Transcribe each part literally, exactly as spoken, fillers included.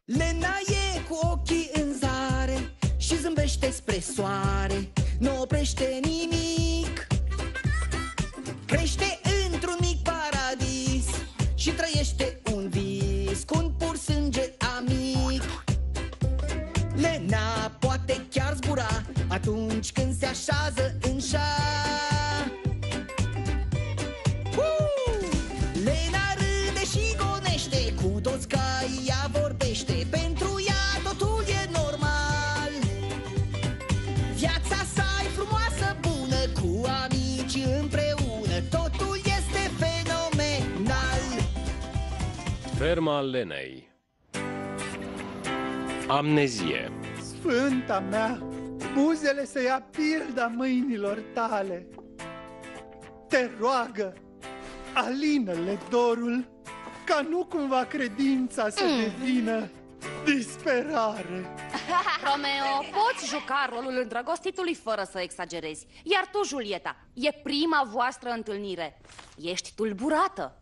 Lena e cu ochii în zare și zâmbește spre soare, nu oprește nimic. Crește într-un mic paradis și trăiește un vis cu un pur sânge amic. Lena poate chiar zbura atunci când se așează în șa. Uh! Lena râde și gonește, cu toți caii ea vorbește. Pentru ea totul e normal. Viața sa e frumoasă, bună, cu amicii împreună. Totul este fenomenal. Ferma Lenei. Amnezie. Sfânta mea, buzele să ia pilda mâinilor tale. Te roagă, alină-le dorul, ca nu cumva credința să mm. devină disperare. Romeo, poți juca rolul îndrăgostitului fără să exagerezi. Iar tu, Julieta, e prima voastră întâlnire. Ești tulburată.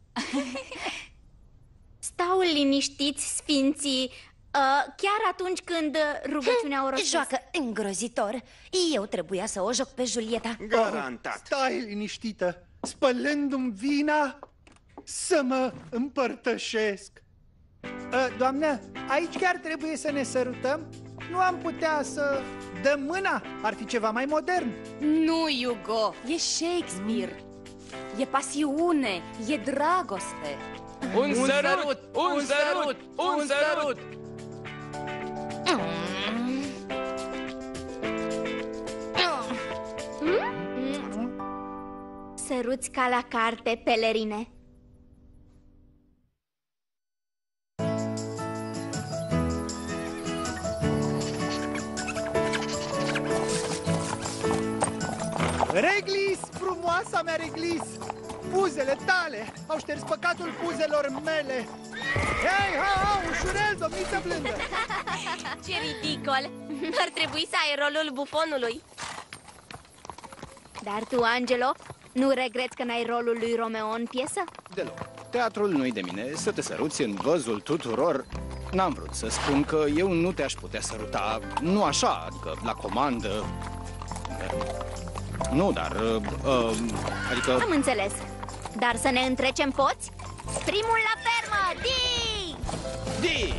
Stau liniștiți, sfinții, uh, chiar atunci când rugăciunea o rostesc. Joacă îngrozitor. Eu trebuia să o joc pe Julieta. Garantat. Stai liniștită, spălându-mi vina să mă împărtășesc. uh, Doamnă, aici chiar trebuie să ne sărutăm? Nu am putea să dăm mâna? Ar fi ceva mai modern. Nu, Hugo, e Shakespeare. E pasiune, e dragoste. Un, un sărut, un sărut, un sărut. Săruți ca la carte, pelerine. Reglis, frumoasa mea Reglis, buzele tale au șters păcatul buzelor mele. Hei, ha, ha, ușurel, domniță blândă. Ce ridicol! Ar trebui să ai rolul bufonului. Dar tu, Angelo, nu regreți că n-ai rolul lui Romeo în piesă? Deloc. Teatrul nu-i de mine. Să te săruți în văzul tuturor. N-am vrut să spun că eu nu te-aș putea săruta. Nu așa, adică la comandă. Nu, dar... Uh, adică... Am înțeles. Dar să ne întrecem poți? Primul la fermă! Di! Di!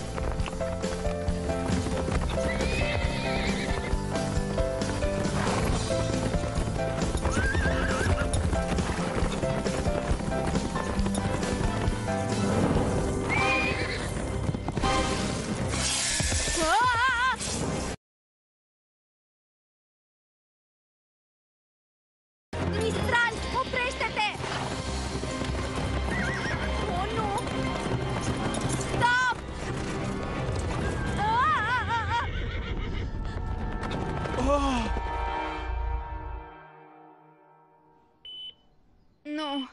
Mistral, oprește-te! Oh, nu! Stop! Ah! Oh! Nu.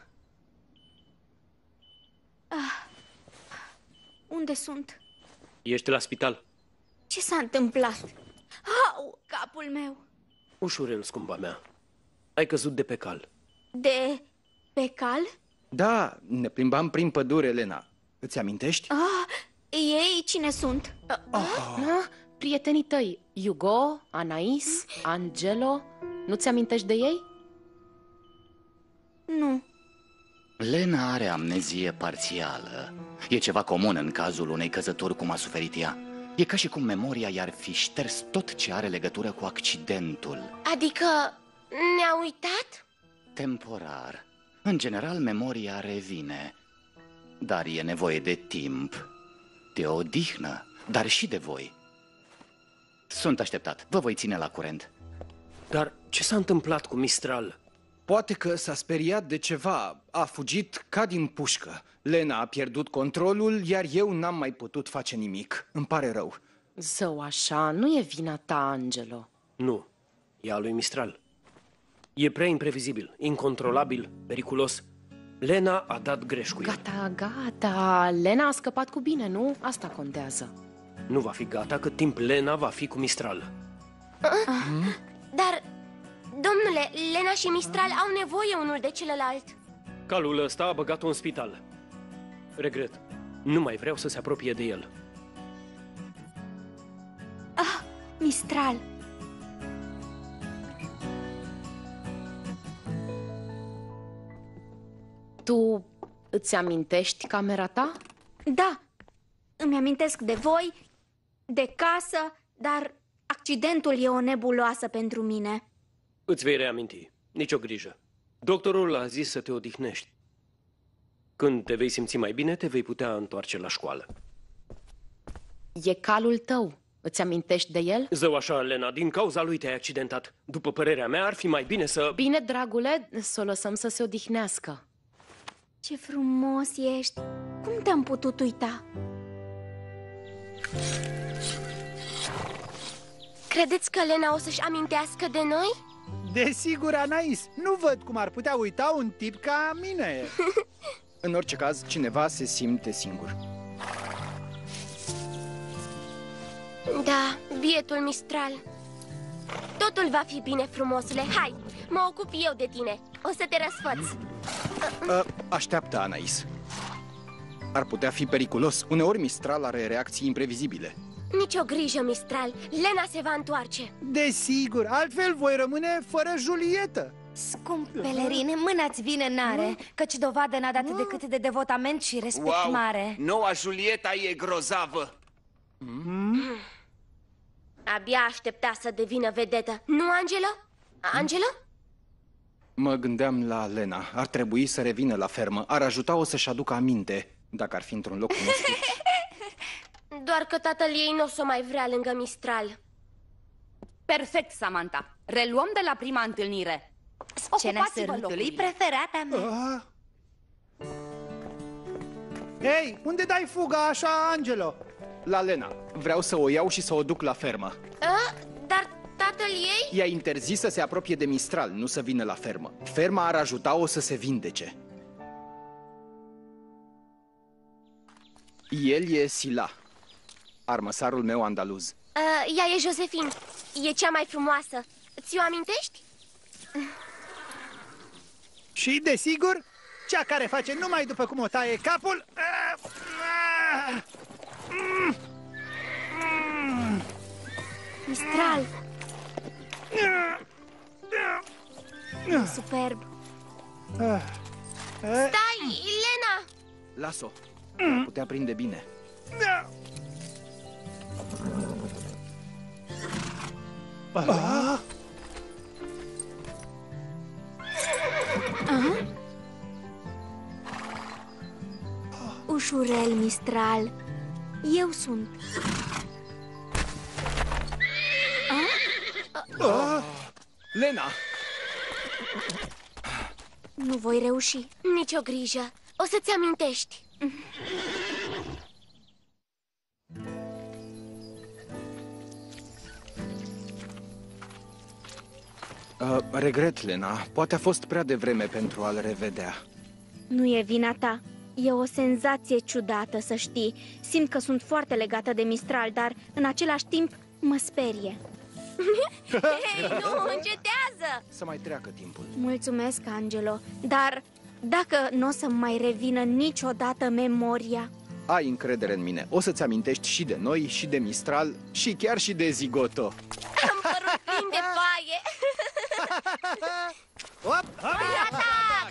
Ah. Unde sunt? Ești la spital. Ce s-a întâmplat? Au, capul meu! Ușurel, scumpa mea. Ai căzut de pe cal. De pe cal? Da, ne plimbam prin pădure, Elena. Îți amintești? Ah, ei cine sunt? Ah. Na, prietenii tăi, Hugo, Anais, Angelo. Nu-ți amintești de ei? Nu. Lena are amnezie parțială. E ceva comun în cazul unei căzături cum a suferit ea. E ca și cum memoria i-ar fi șters tot ce are legătură cu accidentul. Adică ne-a uitat? Temporar. În general, memoria revine. Dar e nevoie de timp, de odihnă, dar și de voi. Sunt așteptat. Vă voi ține la curent. Dar ce s-a întâmplat cu Mistral? Poate că s-a speriat de ceva. A fugit ca din pușcă. Lena a pierdut controlul, iar eu n-am mai putut face nimic. Îmi pare rău. Zău, așa, nu e vina ta, Angelo. Nu, e a lui Mistral. E prea imprevizibil, incontrolabil, periculos. Lena a dat greș cu el. Gata, gata, Lena a scăpat cu bine, nu? Asta contează. Nu va fi gata cât timp Lena va fi cu Mistral. Mm? Dar, domnule, Lena și Mistral au nevoie unul de celălalt. Calul ăsta a băgat-o în spital. Regret, nu mai vreau să se apropie de el. Mistral. Tu îți amintești camera ta? Da, îmi amintesc de voi, de casă, dar accidentul e o nebuloasă pentru mine. Îți vei reaminti. Nici o grijă. Doctorul a zis să te odihnești. Când te vei simți mai bine, te vei putea întoarce la școală. E calul tău. Îți amintești de el? Zău așa, Lena, din cauza lui te-ai accidentat. După părerea mea, ar fi mai bine să... Bine, dragule, să o lăsăm să se odihnească. Ce frumos ești! Cum te-am putut uita? Credeți că Lena o să-și amintească de noi? Desigur, Anais, nu văd cum ar putea uita un tip ca mine. În orice caz, cineva se simte singur. Da, bietul Mistral. Totul va fi bine, frumosule. Hai, mă ocup eu de tine. O să te răsfăț. A, așteaptă, Anais. Ar putea fi periculos. Uneori Mistral are reacții imprevizibile. Nici o grijă, Mistral. Lena se va întoarce. Desigur, altfel voi rămâne fără Julietă. Scump pelerine, mâna-ți vine n-are, căci dovadă n-a dat decât de devotament și respect Wow, mare. noua Julieta e grozavă. Mm. Abia aștepta să devină vedetă. Nu, Angelo? Angelo? Mă gândeam la Lena. Ar trebui să revină la fermă. Ar ajuta-o să-și aducă aminte, dacă ar fi într-un loc cunoscut. Doar că tatăl ei nu o să mai vrea lângă Mistral. Perfect, Samantha. Reluăm de la prima întâlnire. Scena sărutului preferata mea. Ah. Hei, unde dai fuga așa, Angelo? La Lena. Vreau să o iau și să o duc la fermă. A? Dar tatăl ei? I-a interzis să se apropie de Mistral, nu să vină la fermă. Ferma ar ajuta-o să se vindece. El e Sila, armăsarul meu andaluz. Uh, ea e Josephine. E cea mai frumoasă. Ți-o amintești? Și, desigur, cea care face numai după cum o taie capul. Mistral. E superb. Stai, Lena! Las-o. Putea prinde bine. Ah. Aha. Ușurel, Mistral. Eu sunt. Ah. Lena! Nu voi reuși. Nici o grijă. O să-ți amintești. Uh, regret, Lena. Poate a fost prea devreme pentru a-l revedea. Nu e vina ta. E o senzație ciudată, să știi. Simt că sunt foarte legată de Mistral, dar în același timp mă sperie. Hei, nu, încetează! Să mai treacă timpul. Mulțumesc, Angelo. Dar dacă nu o să mai revină niciodată memoria... Ai încredere în mine. O să-ți amintești și de noi, și de Mistral, și chiar și de Zigoto. Am părut plin de paie. Hop, hop. Atac!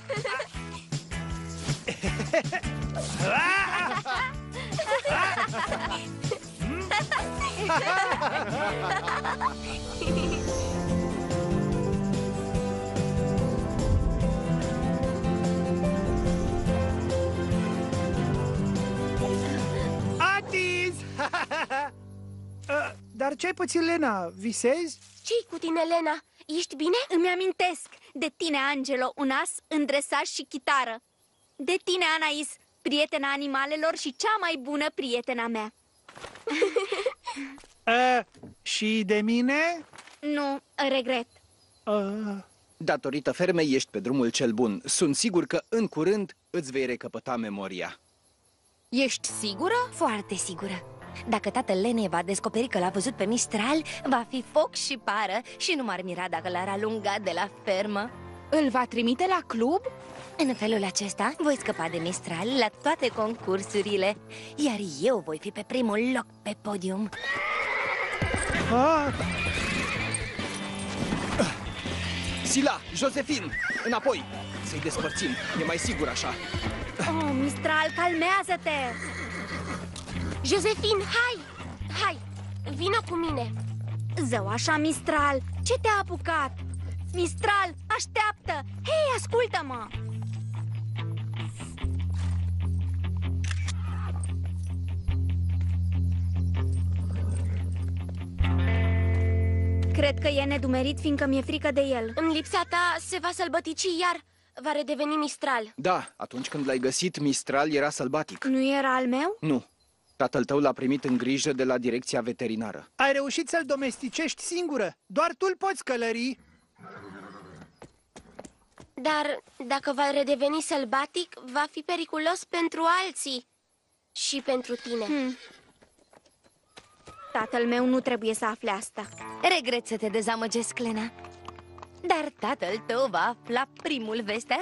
Atis! uh, dar ce-ai puțin, Lena? Visezi? Ce-i cu tine, Lena? Ești bine? Îmi amintesc de tine, Angelo, un as în dresaj și chitară. De tine, Anais, prietena animalelor și cea mai bună prietena mea. uh, și de mine? Nu, regret. Uh. Datorită fermei ești pe drumul cel bun. Sunt sigur că în curând îți vei recăpăta memoria. Ești sigură? Foarte sigură. Dacă tatăl Lenei va descoperi că l-a văzut pe Mistral, va fi foc și pară și nu m-ar mira dacă l-ar alunga de la fermă. Îl va trimite la club? În felul acesta voi scăpa de Mistral la toate concursurile, iar eu voi fi pe primul loc pe podium. Ah, Sila, Josephine, înapoi! Să-i despărțim, e mai sigur așa. Oh, Mistral, calmează-te! Josephine, hai! Hai, vină cu mine! Zău, așa, Mistral, ce te-a apucat? Mistral, așteaptă! Hei, ascultă-mă! Cred că e nedumerit, fiindcă mi-e frică de el. În lipsa ta se va sălbătici iar. Va redeveni Mistral. Da, atunci când l-ai găsit, Mistral era sălbatic. Nu era al meu? Nu. Tatăl tău l-a primit în grijă de la direcția veterinară. ai reușit să-l domesticești singură. Doar tu îl poți călări. Dar dacă va redeveni sălbatic, va fi periculos pentru alții. Și pentru tine. Hmm. Tatăl meu nu trebuie să afle asta. Regret să te dezamăgesc, Lena, dar tatăl tău va afla primul vestea.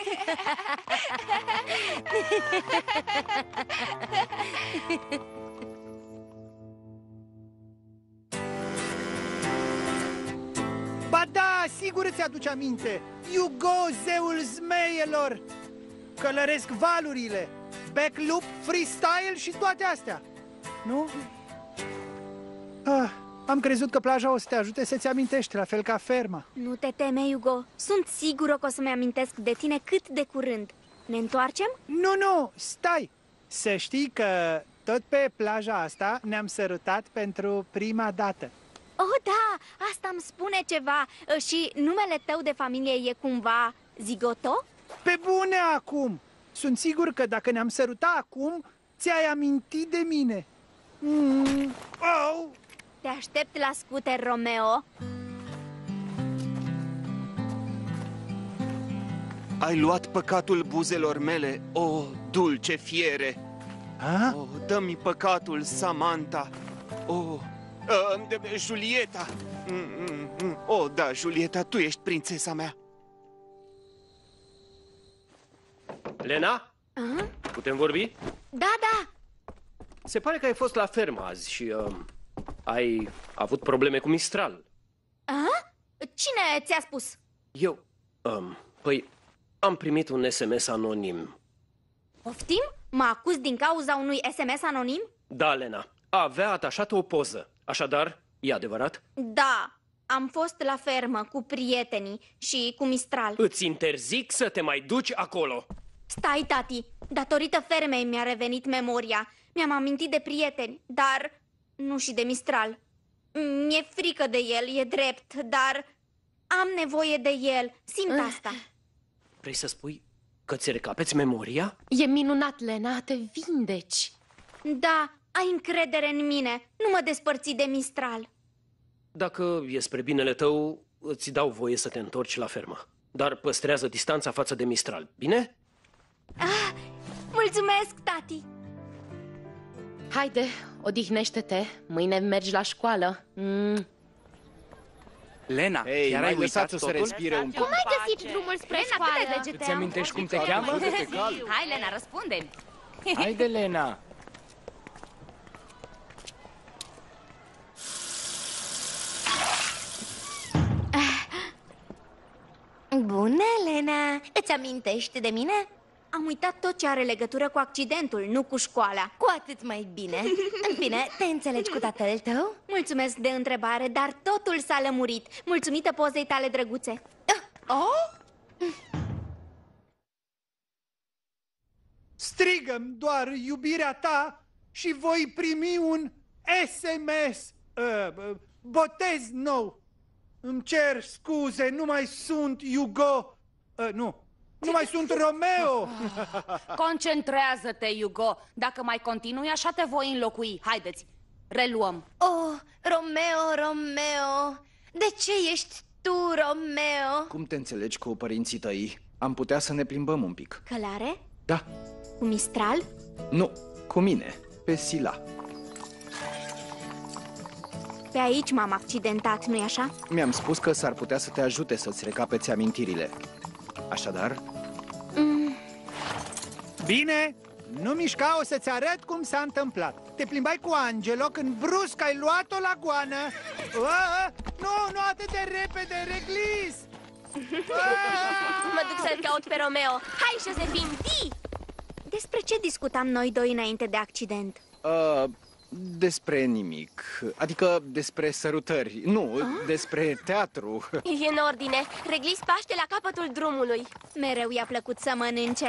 Ba da, sigur îți aduce aminte. Hugo, zeul zmeielor. Călăresc valurile, backloop, freestyle și toate astea. Nu? Ah, am crezut că plaja o să te ajute să-ți amintești, la fel ca ferma. Nu te teme, Hugo. Sunt sigură că o să-mi amintesc de tine cât de curând. Ne întoarcem? Nu, nu, stai! Să știi că tot pe plaja asta ne-am sărutat pentru prima dată. Oh, da, asta îmi spune ceva. Și numele tău de familie e cumva Zigoto? Pe bune acum! Sunt sigur că dacă ne-am sărutat acum, ți-ai amintit de mine. Mm. Oh. Te aștept la scuter, Romeo. Ai luat păcatul buzelor mele, o, dulce fiere. Ha? Oh, dă-mi păcatul, Samantha. Oh, uh, de, Julieta. Mm, mm, mm. Oh, da, Julieta, tu ești prințesa mea. Lena? Uh-huh. Putem vorbi? Da, da. Se pare că ai fost la fermă azi și uh, ai avut probleme cu Mistral. Uh-huh. Cine ți-a spus? Eu, um, păi, am primit un S M S anonim. Poftim? Mă acuz din cauza unui S M S anonim? Da, Lena, avea atașată o poză. Așadar, e adevărat? Da, am fost la fermă cu prietenii și cu Mistral. Îți interzic să te mai duci acolo. Stai, tati, datorită fermei mi-a revenit memoria. Mi-am amintit de prieteni, dar nu și de Mistral. Mi-e frică de el, e drept, dar am nevoie de el, simt asta. Vrei să spui că ți recapeți memoria? E minunat, Lena, te vindeci. Da, ai încredere în mine, nu mă despărți de Mistral. Dacă e spre binele tău, îți dau voie să te întorci la fermă. Dar păstrează distanța față de Mistral, bine? Ah, mulțumesc, tati! Haide, odihnește-te, mâine mergi la școală. mm. Lena, Ei, chiar mai ai uitat lăsați-o să totul? respire un pic. Cum ai găsit drumul spre Lena, școală? câte degete Îți am? amintești cum te cheamă? Hai, Lena, răspunde-mi. Haide, Lena! Bună, Lena! Îți amintești de mine? Am uitat tot ce are legătură cu accidentul, nu cu școala. Cu atât mai bine. În fine, te înțelegi cu tatăl tău? Mulțumesc de întrebare, dar totul s-a lămurit. Mulțumită pozei tale drăguțe. Oh? Strigă-mi doar iubirea ta și voi primi un S M S. Uh, uh, botez nou. Îmi cer scuze, nu mai sunt Hugo. Uh, nu, nu mai sunt Romeo. Concentrează-te, Hugo. Dacă mai continui, așa te voi înlocui. Haideți, reluăm. Oh, Romeo, Romeo! De ce ești tu, Romeo? Cum te înțelegi cu părinții tăi? Am putea să ne plimbăm un pic. Călare? Da. Cu Mistral? Nu, cu mine, pe Sila. Pe aici m-am accidentat, nu-i așa? Mi-am spus că s-ar putea să te ajute să-ți recapeți amintirile. Așadar, Mm. Bine, Nu mișca, o să-ți arăt cum s-a întâmplat. Te plimbai cu Angelo când brusc ai luat-o la goană. A, nu, nu atât de repede, Reglis! Mă duc să-l caut pe Romeo. Hai, Josephine, zi! Despre ce discutam noi doi înainte de accident? Uh, despre nimic. Adică despre sărutări. Nu, Ah? despre teatru. E în ordine. Reglis paște la capătul drumului. Mereu i-a plăcut să mănânce.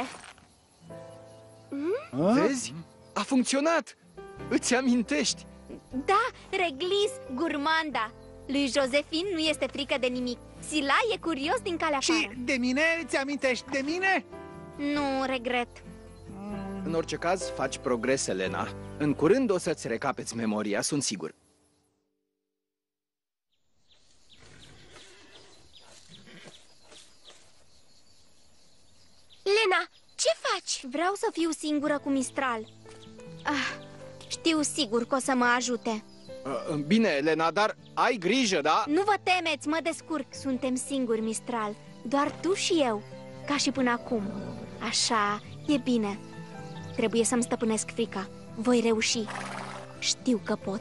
Vezi? A funcționat! Îți amintești? Da, Reglis, gurmanda. Lui Josephine nu este frică de nimic. Sila e curios din calea afară. Și de mine? Îți amintești de mine? Nu, regret. În orice caz, faci progres, Elena. În curând o să-ți recapeți memoria, sunt sigur. Lena, ce faci? Vreau să fiu singură cu Mistral. Ah, știu sigur că o să mă ajute. Uh, bine, Elena, dar ai grijă, da? Nu vă temeți, mă descurc. Suntem singuri, Mistral. Doar tu și eu, ca și până acum. Așa, e bine. Trebuie să-mi stăpânesc frica. Voi reuși. Știu că pot.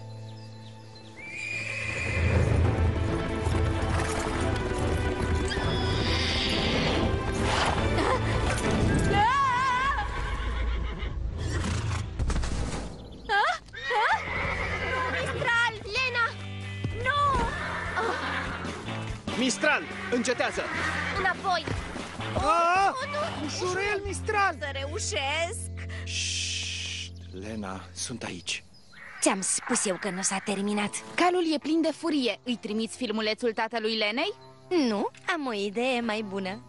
Mistral! Lena! Nu! Mistral, încetează! Înapoi! Ah, Oh, nu! ușurel, Mistral! Să reușesc! Șșt, Lena, sunt aici. Ți-am spus eu că nu s-a terminat. Calul e plin de furie. Îi trimiți filmulețul tatălui Lenei? Nu, am o idee mai bună.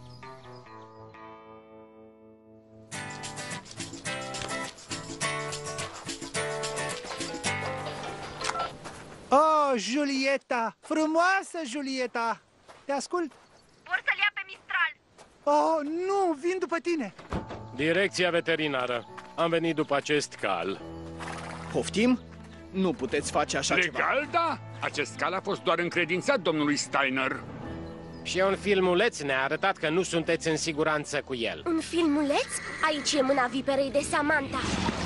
Oh, Julieta! Frumoasă, Julieta! Te ascult? Vor să-l ia pe Mistral! Oh, nu! Vin după tine! Direcția veterinară. Am venit după acest cal. Poftim? Nu puteți face așa ceva. Legal, da. Acest cal a fost doar încredințat domnului Steiner. Și un filmuleț ne-a arătat că nu sunteți în siguranță cu el. Un filmuleț? Aici e mâna viperei de Samantha.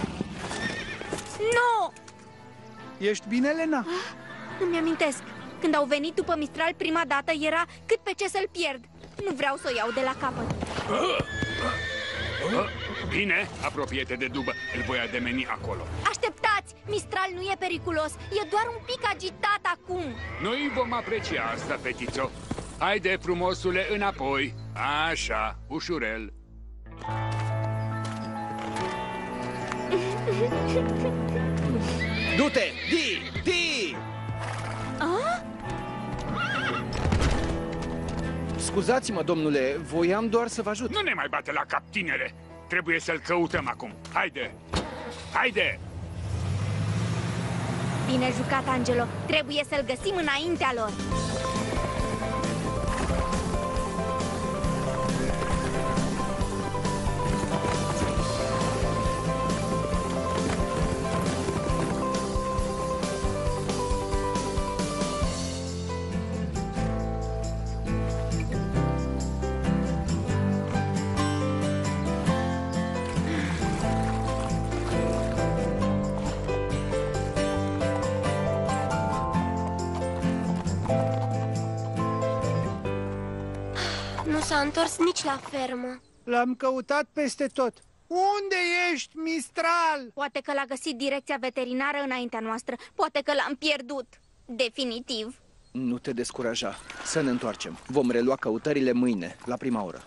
Nu! Ești bine, Lena? Îmi amintesc. Când au venit după Mistral prima dată era cât pe ce să-l pierd. Nu vreau să o iau de la capăt. Bine, apropie-te de dubă. Îl voi ademeni acolo. Așteptați! Mistral nu e periculos. E doar un pic agitat acum. Noi vom aprecia asta, fetițo. Haide, frumosule, înapoi. Așa, ușurel. Du-te! Di! Di! A? Scuzați-mă, domnule, voiam doar să vă ajut. Nu ne mai bate la cap, tinere. Trebuie să-l căutăm acum. Haide! Haide! Bine jucat, Angelo. Trebuie să-l găsim înaintea lor. Nu s-a întors nici la fermă. L-am căutat peste tot. Unde ești, Mistral? Poate că l-a găsit direcția veterinară înaintea noastră. Poate că l-am pierdut. Definitiv. Nu te descuraja. Să ne întoarcem. Vom relua căutările mâine, la prima oră.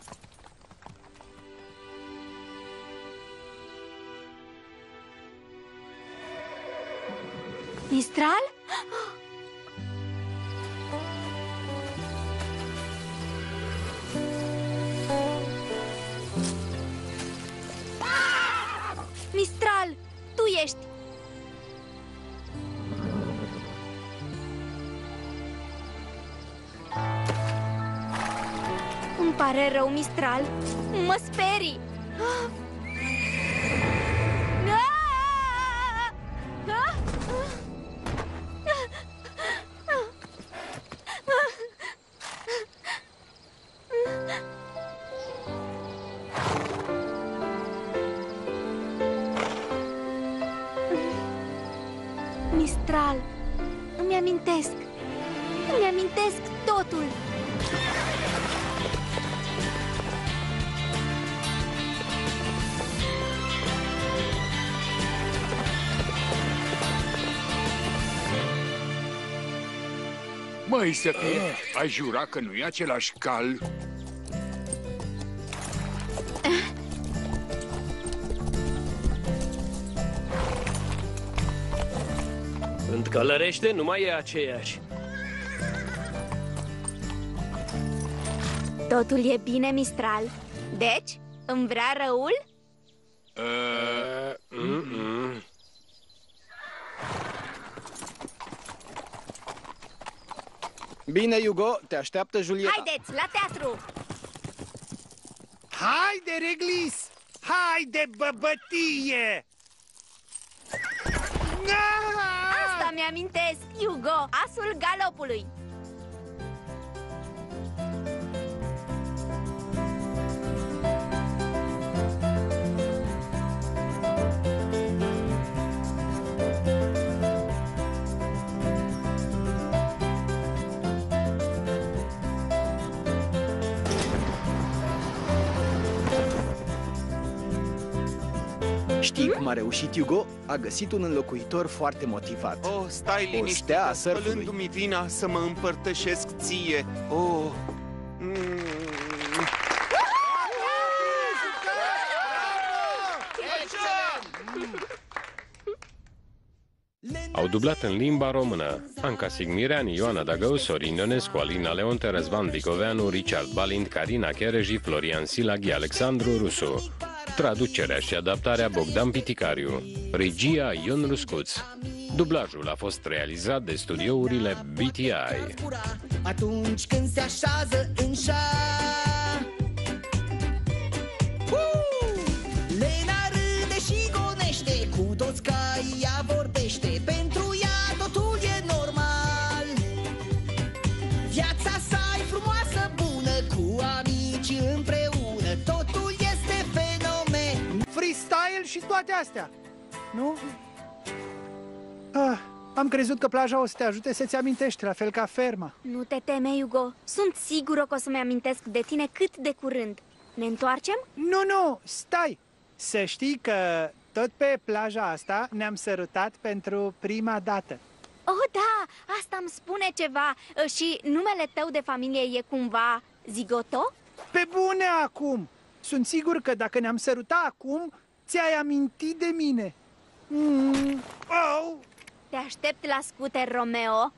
Mistral? Mistral, tu ești! Îmi pare rău, Mistral. Mă sperii! Ah! Ah! Ah! Mistral. Îmi amintesc. Îmi amintesc totul. Măi să fie, ai jura că nu e același cal? Când călărește, nu mai e aceeași. Totul e bine, Mistral. Deci, îmi vrea răul? Uh, Mm-mm. Bine, Hugo, te așteaptă Julieta. Haideți, la teatru! Haide, Reglis! Haide, băbătie! Asta mi-amintesc, Hugo, asul galopului. Știi cum a reușit Hugo? A găsit un înlocuitor foarte motivat. Oh, stai O liniștit, stea a surfului. spălându-mi vina să mă împărtășesc ție. Oh. Mm. Au dublat în limba română Anca Sigmireani, Ioana Dagău, Sorin Ionescu, Alina Leonte, Răzvan Vicoveanu, Richard Balind, Carina Chereji, Florian Silaghi, Alexandru Rusu. Traducerea și adaptarea Bogdan Piticariu. Regia Ion Ruscuț. Dublajul a fost realizat de studiourile B T I. Atunci când se așează în șa. Uh! Lena râde și gonește, cu toți caii ea vorbește. Pentru ea totul e normal. Viața sa e frumoasă, bună, cu amici împreună. Totul este fenomen. Freestyle și toate astea, nu? Ah, am crezut că plaja o să te ajute să-ți amintești, la fel ca ferma. Nu te teme, Hugo. Sunt sigură că o să-mi amintesc de tine cât de curând. Ne întoarcem? Nu, nu, stai! Să știi că tot pe plaja asta ne-am sărutat pentru prima dată. Oh, da, asta îmi spune ceva. Și numele tău de familie e cumva Zigoto? Pe bune acum! Sunt sigur că dacă ne-am sărutat acum, ți-ai amintit de mine. Mm. Oh. Te aștept la scuter, Romeo.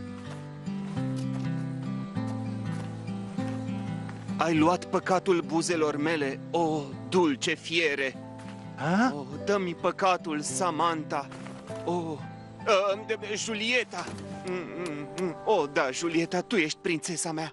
Ai luat păcatul buzelor mele, o, oh, dulce fiere. A? Oh, dă-mi păcatul, Samantha. Oh, uh, Julieta. Mm, mm, mm. Oh, da, Julieta, tu ești prințesa mea.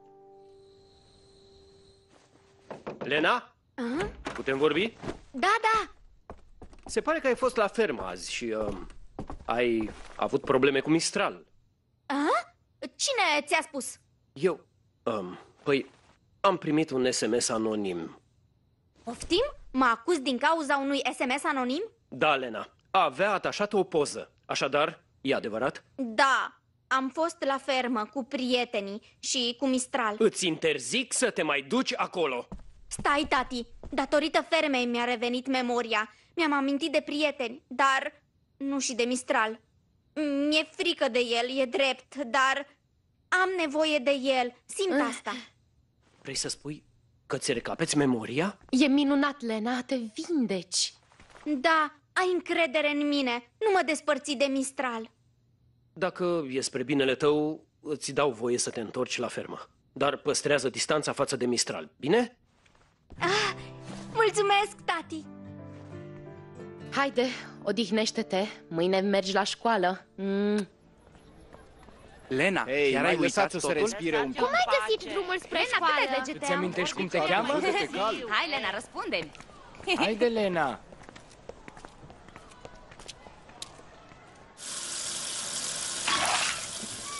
Lena? Aha. Putem vorbi? Da, da. Se pare că ai fost la fermă azi și uh, ai avut probleme cu Mistral. Aha? Cine ți-a spus? Eu, um, păi, am primit un S M S anonim. Poftim? Mă acuz din cauza unui S M S anonim? Da, Lena, avea atașată o poză. Așadar, e adevărat? Da, am fost la fermă cu prietenii și cu Mistral. Îți interzic să te mai duci acolo. Stai, tati, datorită fermei mi-a revenit memoria. Mi-am amintit de prieteni, dar nu și de Mistral. Mi-e frică de el, e drept, dar am nevoie de el, simt asta. Vrei să spui că ți recapeți memoria? E minunat, Lena, te vindeci. Da, ai încredere în mine, nu mă despărți de Mistral. Dacă e spre binele tău, îți dau voie să te întorci la fermă. Dar păstrează distanța față de Mistral, bine? Ah, mulțumesc, tati! Haide, odihnește-te, mâine mergi la școală. mm. Lena, Ei, chiar mai ai uitat lăsați-o să totul? respire un pic. Cum ai găsit drumul spre Lena, școală? câte degete Îți am? amintești cum te cheamă? Hai, Lena, răspunde-mi. Haide, Lena.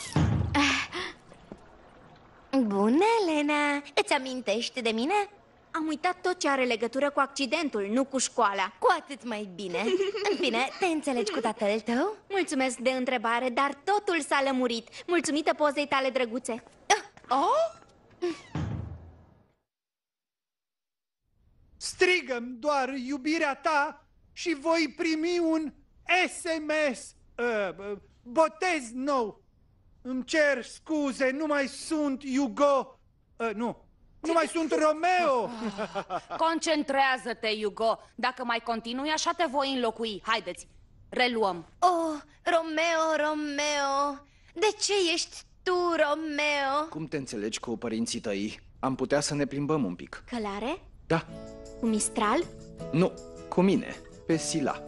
Bună, Lena! Îți amintești de mine? am uitat tot ce are legătură cu accidentul, nu cu școala. Cu atât mai bine. În fine, te înțelegi cu tatăl tău? Mulțumesc de întrebare, dar totul s-a lămurit. Mulțumită pozei tale drăguțe. Oh? Strigă-mi doar iubirea ta și voi primi un S M S. Uh, uh, botez nou. Îmi cer scuze, nu mai sunt Hugo. Uh, nu, nu mai sunt Romeo. Concentrează-te, Hugo. Dacă mai continui așa, te voi înlocui. Haideți, reluăm. Oh, Romeo, Romeo, de ce ești tu, Romeo? Cum te înțelegi cu părinții tăi? Am putea să ne plimbăm un pic. Călare? Da. Cu Mistral? Nu, cu mine, pe Sila.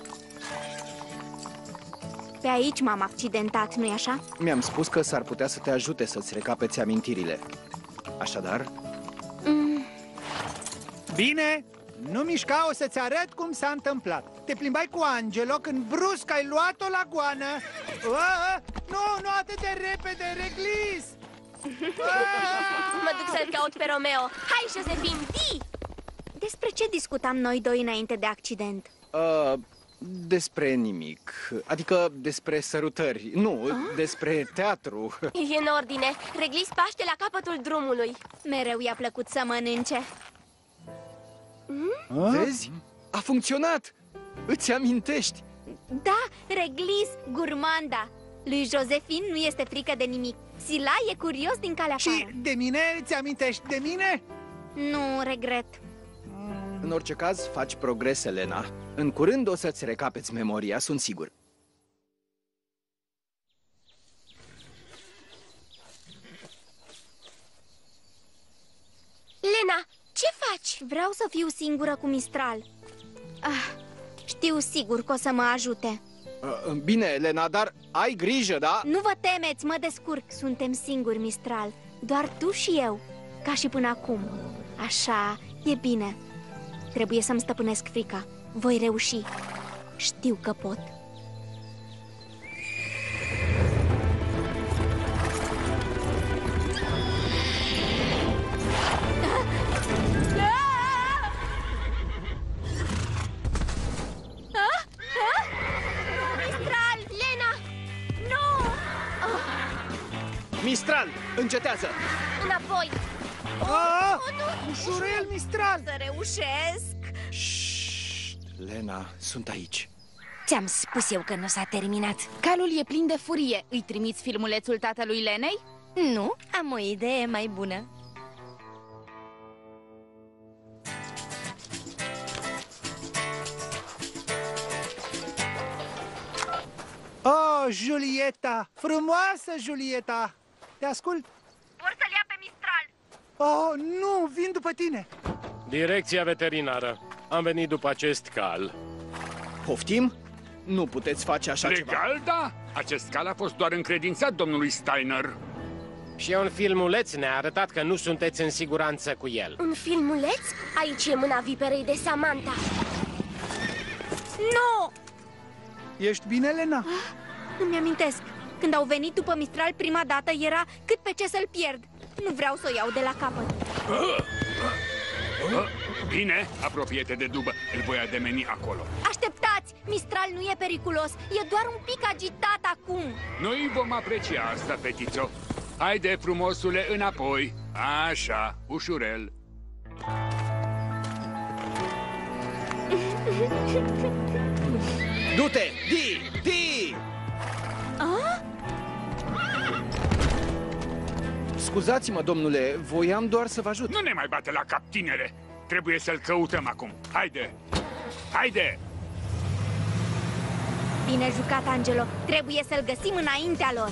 Pe aici m-am accidentat, nu-i așa? Mi-am spus că s-ar putea să te ajute să-ți recapeți amintirile. Așadar? Mm. Bine, nu mișca, o să-ți arăt cum s-a întâmplat. Te plimbai cu Angelo când brusc ai luat-o la goană. A, nu, nu atât de repede, Reglis! Mă duc să-l caut pe Romeo. Hai, Josephine, zi! Despre ce discutam noi doi înainte de accident? Uh, despre nimic. Adică despre sărutări. Nu, ah? despre teatru. E în ordine. Reglis paște la capătul drumului. Mereu i-a plăcut să mănânce. Hmm? Vezi? A funcționat! Îți amintești? Da, Reglis, gurmanda. Lui Josephine nu este frică de nimic. Sila e curios din calea afară. Și de mine? Îți amintești de mine? Nu, regret. În orice caz, faci progrese, Lena. În curând o să-ți recapeți memoria, sunt sigur. Lena, ce faci? Vreau să fiu singură cu Mistral. Ah, știu sigur că o să mă ajute. Uh, bine, Lena, dar ai grijă, da? Nu vă temeți, mă descurc. Suntem singuri, Mistral. Doar tu și eu, ca și până acum. Așa, e bine. Trebuie să-mi stăpânesc frica. Voi reuși. Știu că pot. Mistral! Lena! Nu! Mistral, încetează! Înapoi! Ah, oh, nu! Ușurel, Mistral! Să reușesc! Șșt, Lena, sunt aici. Ți-am spus eu că nu s-a terminat. Calul e plin de furie. Îi trimiți filmulețul tatălui Lenei? Nu, am o idee mai bună. Oh, Julieta! Frumoasă, Julieta! Te ascult? Vor să-l ia pe Mistral. Oh, nu! Vin după tine! Direcția veterinară. Am venit după acest cal. Poftim? Nu puteți face așa Legal, ceva. Legal, da? Acest cal a fost doar încredințat domnului Steiner. Și un filmuleț ne-a arătat că nu sunteți în siguranță cu el. Un filmuleț? Aici e mâna viperei de Samantha. Nu! Ești bine, Lena? Ah, îmi amintesc. Când au venit după Mistral prima dată, era cât pe ce să-l pierd. Nu vreau să o iau de la capăt. Bine, apropie-te de dubă. Îl voi ademeni acolo. Așteptați! Mistral nu e periculos. E doar un pic agitat acum. Noi vom aprecia asta, fetițo. Haide, frumosule, înapoi. Așa, ușurel. Du-te! Di! Di! A? Scuzați-mă, domnule, voiam doar să vă ajut. Nu ne mai bate la cap, tinere. Trebuie să-l căutăm acum. Haide! Haide! Bine jucat, Angelo. Trebuie să-l găsim înaintea lor.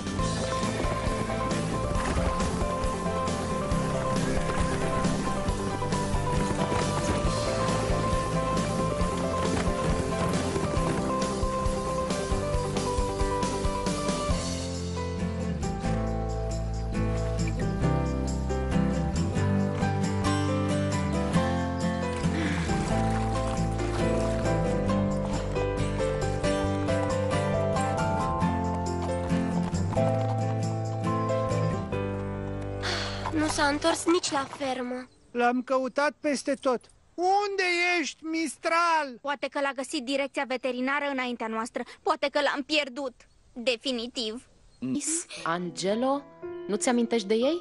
Nu s-a întors nici la fermă. L-am căutat peste tot. Unde ești, Mistral? Poate că l-a găsit direcția veterinară înaintea noastră. Poate că l-am pierdut. Definitiv. Angelo? Nu-ți amintești de ei?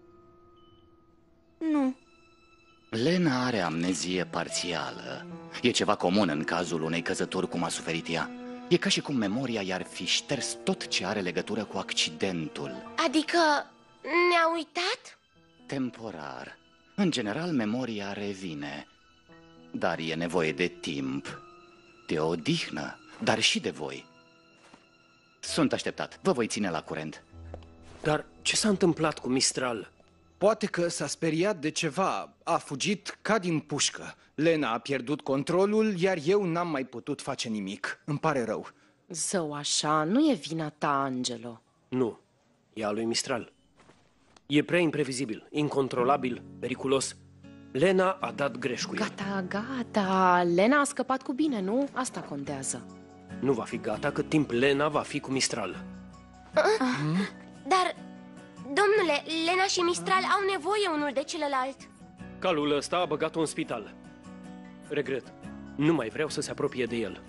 Nu. Lena are amnezie parțială. E ceva comun în cazul unei căzături cum a suferit ea. E ca și cum memoria i-ar fi șters tot ce are legătură cu accidentul. Adică ne-a uitat? Temporar. În general, memoria revine. Dar e nevoie de timp, de odihnă, dar și de voi. Sunt așteptat. Vă voi ține la curent. Dar ce s-a întâmplat cu Mistral? Poate că s-a speriat de ceva. A fugit ca din pușcă. Lena a pierdut controlul, iar eu n-am mai putut face nimic. Îmi pare rău. Zău, așa, nu e vina ta, Angelo. Nu, e a lui Mistral. E prea imprevizibil, incontrolabil, periculos. Lena a dat greș cu el. Gata, gata, Lena a scăpat cu bine, nu? Asta contează. Nu va fi gata cât timp Lena va fi cu Mistral. Hmm? Dar, domnule, Lena și Mistral au nevoie unul de celălalt. Calul ăsta a băgat-o în spital. Regret, nu mai vreau să se apropie de el.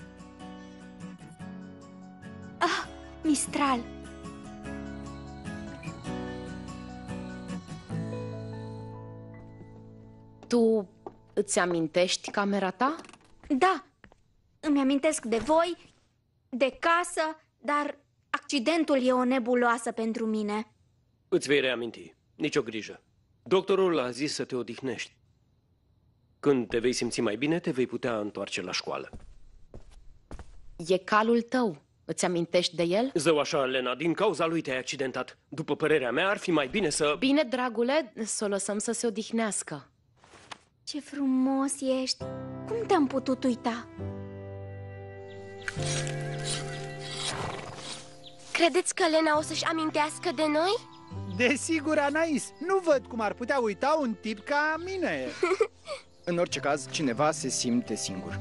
Ah, Mistral. Tu îți amintești camera ta? Da, îmi amintesc de voi, de casă, dar accidentul e o nebuloasă pentru mine. Îți vei reaminti, nicio grijă. Doctorul a zis să te odihnești. Când te vei simți mai bine, te vei putea întoarce la școală. E calul tău. Îți amintești de el? Zău așa, Lena, din cauza lui te-ai accidentat. După părerea mea, ar fi mai bine să... Bine, dragule, să o lăsăm să se odihnească. Ce frumos ești! Cum te-am putut uita? Credeți că Lena o să-și amintească de noi? Desigur, Anais. Nu văd cum ar putea uita un tip ca mine. În orice caz, cineva se simte singur.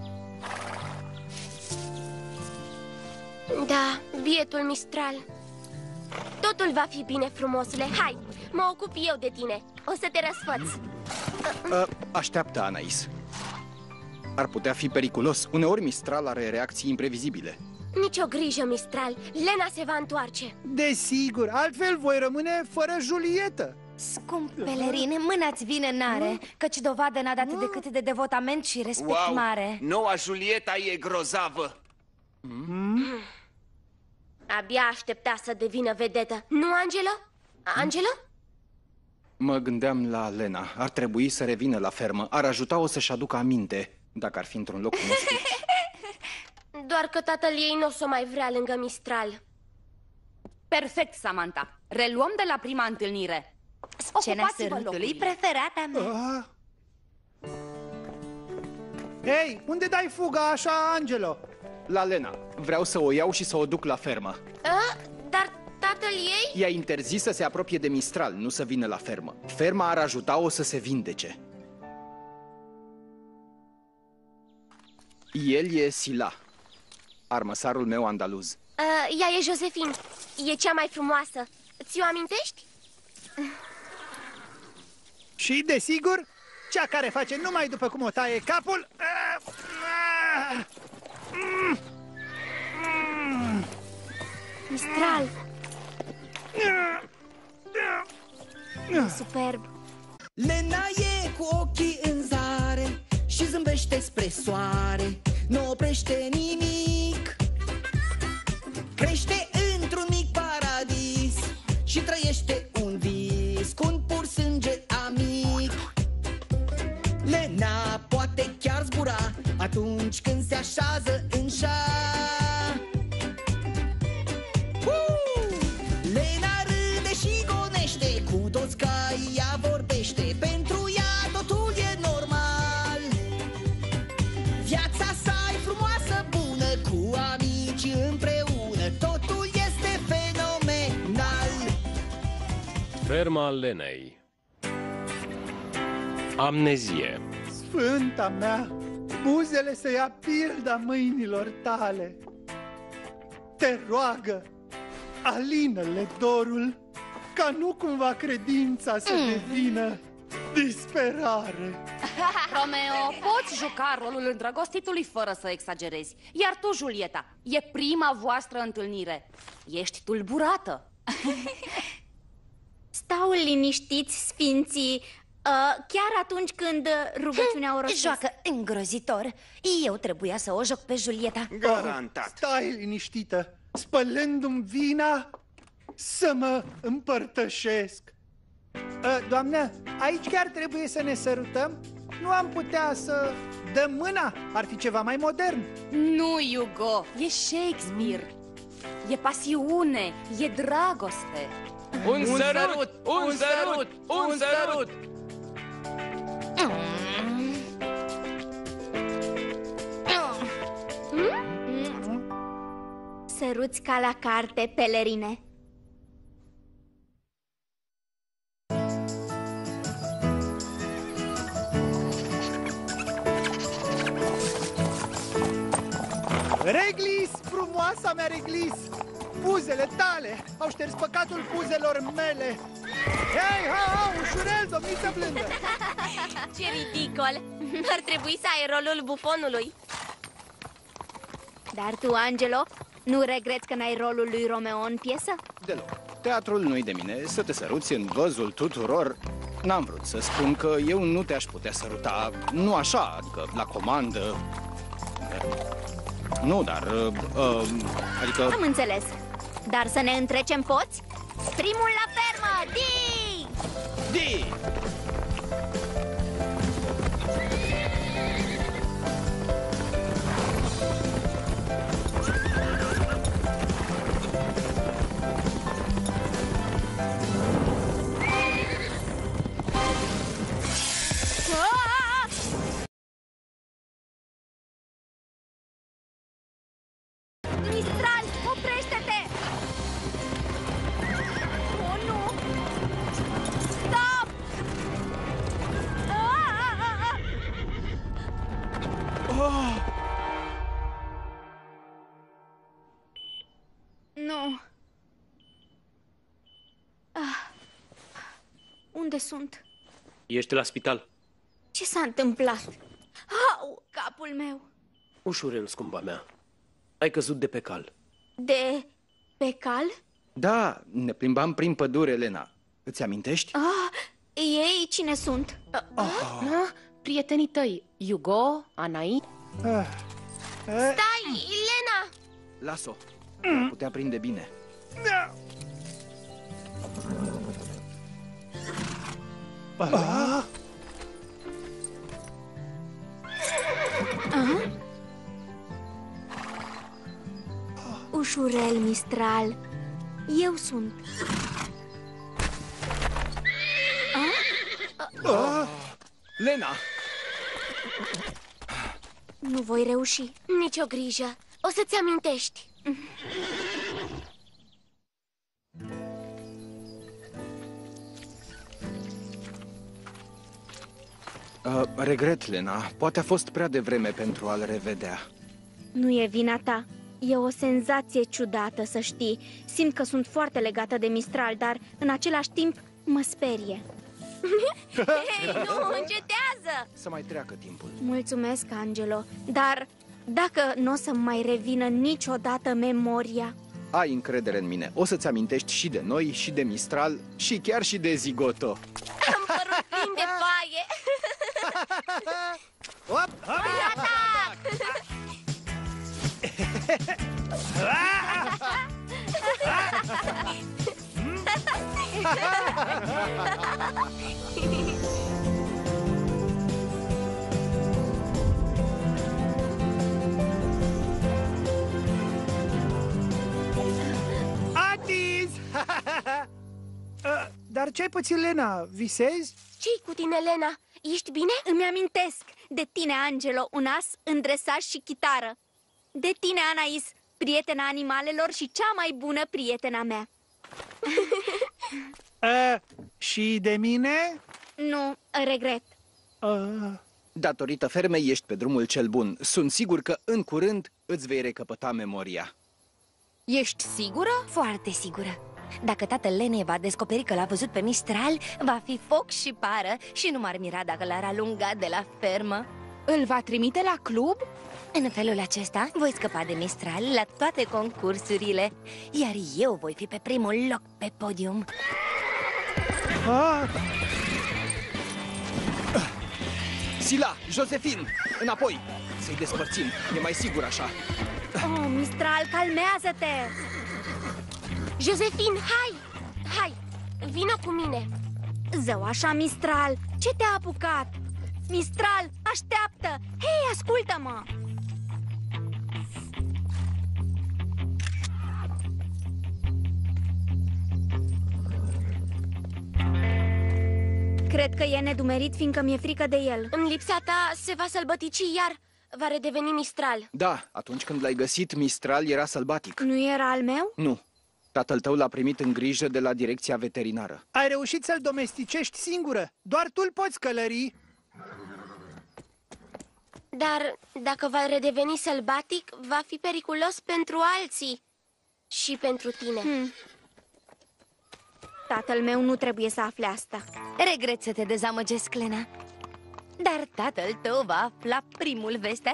Da, bietul Mistral. Totul va fi bine, frumosule. Hai, mă ocup eu de tine. O să te răsfăț. A, așteaptă, Anais. Ar putea fi periculos. Uneori Mistral are reacții imprevizibile. Nicio grijă, Mistral. Lena se va întoarce. Desigur, altfel voi rămâne fără Julietă. Scump pelerin, mâna-ți vine n-are, căci dovadă n-a dat decât de devotament și respect wow, mare. Noua Julieta e grozavă. Mm? Abia aștepta să devină vedetă. Nu, Angelo? Angelo? Mă gândeam la Lena. Ar trebui să revină la fermă. Ar ajuta-o să-și aducă aminte, dacă ar fi într-un loc cunoscut. Doar că tatăl ei nu o să mai vrea lângă Mistral. Perfect, Samantha. Reluăm de la prima întâlnire. Scena sărutului preferata mea. Ah. Hei, unde dai fuga așa, Angelo? La Lena. Vreau să o iau și să o duc la fermă. A? Dar tatăl ei? I-a interzis să se apropie de Mistral, nu să vină la fermă. Ferma ar ajuta-o să se vindece. El e Sila, armăsarul meu andaluz. Uh, ea e Josephine. E cea mai frumoasă. Ți-o amintești? Și, desigur, cea care face numai după cum o taie capul. Mistral. Superb. Lena e cu ochii în zare și zâmbește spre soare. Nu oprește nimic. Crește într-un mic paradis și trăiește un vis cu un pur sânge amic. Lena poate chiar zbura atunci când se așează în șa. Uh! Lena râde și gonește, cu toți caii ea vorbește. Pentru ea totul e normal. Viața sa e frumoasă, bună, cu amici împreună. Totul este fenomenal. Ferma Lenei. Amnezie. Sfânta mea, buzele să ia pilda mâinilor tale. Te roagă, alină-le dorul, ca nu cumva credința să devină disperare. Romeo, poți juca rolul îndrăgostitului fără să exagerezi. Iar tu, Julieta, e prima voastră întâlnire. Ești tulburată. Stau liniștiți, sfinții, uh, chiar atunci când rugăciunea o rostesc. Joacă îngrozitor. Eu trebuia să o joc pe Julieta. Garantat. Stai liniștită, spălându-mi vina să mă împărtășesc. Uh, doamnă, aici chiar trebuie să ne sărutăm? Nu am putea să dăm mâna? Ar fi ceva mai modern. Nu, Hugo, e Shakespeare. E pasiune, e dragoste. Un sărut, un sărut, un sărut! Săruți ca la carte, pelerine. Reglis, frumoasa mea Reglis! Puzele tale au șters păcatul puzelor mele. Hei, ha, ha, ușurel, domniță blândă! Ce ridicol! Ar trebui să ai rolul bufonului. Dar tu, Angelo, nu regreți că n-ai rolul lui Romeo în piesă? Deloc. Teatrul nu-i de mine, să te săruți în văzul tuturor. N-am vrut să spun că eu nu te-aș putea săruta, nu așa, adică la comandă. Nu, dar, uh, uh, adică... Am înțeles. Dar să ne întrecem poți? Primul la fermă, Di! Di! Mistral, oprește-te! Oh, nu! Stop! Ah, ah, ah, ah. Oh! Nu. Ah. Unde sunt? Ești la spital. Ce s-a întâmplat? Au, capul meu! Ușurel, scumpa mea. Ai căzut de pe cal. De pe cal? Da, ne plimbam prin pădure, Elena. Îți amintești? Ah, ei cine sunt? Ah, prietenii tăi, Hugo, Anai. Ah. Stai, Elena! Las-o. Putea prinde bine. Ah. Ah? Ușurel, Mistral. Eu sunt. Ah? Ah. Lena! Nu voi reuși. Nici o grijă. O să-ți amintești. Uh, regret, Lena. Poate a fost prea devreme pentru a-l revedea. Nu e vina ta. E o senzație ciudată, să știi. Simt că sunt foarte legată de Mistral, dar în același timp mă sperie. Hei, nu, încetează! Să mai treacă timpul. Mulțumesc, Angelo, dar dacă nu o să mai revină niciodată memoria... Ai încredere în mine. O să-ți amintești și de noi, și de Mistral, și chiar și de Zigoto. Am părut plin de paie! Hop, hop. Atis! Dar ce-ai pățit, Lena? Visezi? Ce-i cu tine, Lena? Ești bine? Îmi amintesc de tine, Angelo, un as în dresaj și chitară. De tine, Anais, prietena animalelor și cea mai bună prietena mea. A, și de mine? Nu, regret. A... Datorită fermei ești pe drumul cel bun. Sunt sigur că în curând îți vei recăpăta memoria. Ești sigură? Foarte sigură. dacă tatăl Lenei va descoperi că l-a văzut pe Mistral, va fi foc și pară și nu m-ar mira dacă l-ar alunga de la fermă. Îl va trimite la club? În felul acesta voi scăpa de Mistral la toate concursurile, iar eu voi fi pe primul loc pe podium. Ah! Sila, Josephine, înapoi! Să-i despărțim, e mai sigur așa. Oh, Mistral, calmează-te! Josephine, hai! Hai, vină cu mine! Zău, așa, Mistral, ce te-a apucat? Mistral, așteaptă! Hei, ascultă-mă! Cred că e nedumerit, fiindcă mi-e frică de el. În lipsa ta se va sălbătici iar. Va redeveni Mistral. Da, atunci când l-ai găsit, Mistral era sălbatic. Nu era al meu? Nu. Tatăl tău l-a primit în grijă de la direcția veterinară. Ai reușit să-l domesticești singură. Doar tu îl poți călări. Dar dacă va redeveni sălbatic, va fi periculos pentru alții. Și pentru tine. Hmm. Tatăl meu nu trebuie să afle asta. Regret să te dezamăgesc, Lena, dar tatăl tău va afla primul vestea.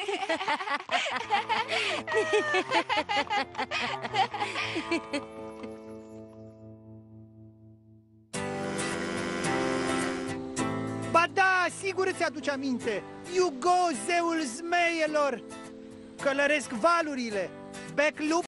Ba da, sigur îți aduce aminte. Hugo, zeul zmeielor. Călăresc valurile. Bec lup